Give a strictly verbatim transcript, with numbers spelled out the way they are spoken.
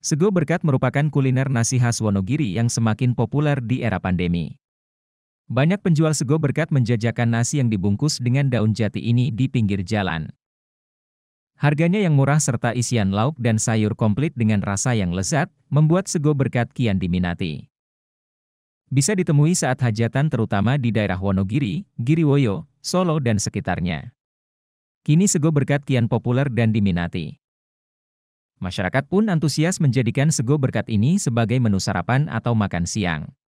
Sego berkat merupakan kuliner nasi khas Wonogiri yang semakin populer di era pandemi. Banyak penjual sego berkat menjajakan nasi yang dibungkus dengan daun jati ini di pinggir jalan. Harganya yang murah serta isian lauk dan sayur komplit dengan rasa yang lezat, membuat sego berkat kian diminati. Bisa ditemui saat hajatan terutama di daerah Wonogiri, Giriwoyo, Solo dan sekitarnya. Kini sego berkat kian populer dan diminati. Masyarakat pun antusias menjadikan sego berkat ini sebagai menu sarapan atau makan siang.